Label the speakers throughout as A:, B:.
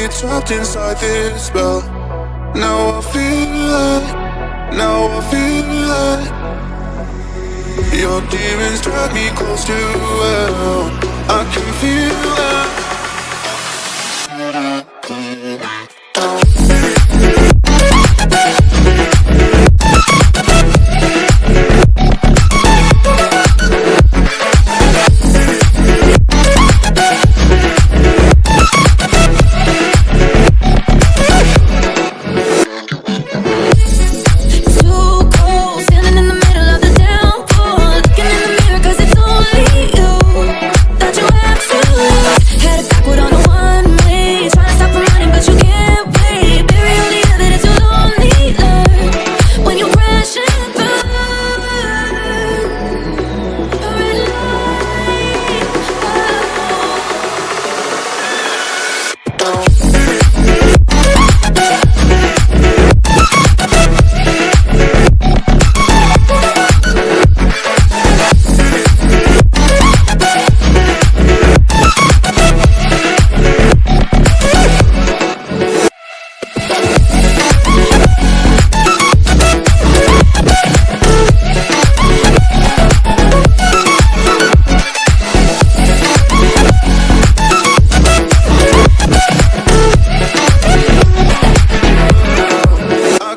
A: get trapped inside this spell. Now I feel it. Your demons drag me close to hell. I can feel it.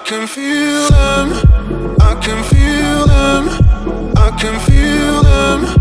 A: I can feel them.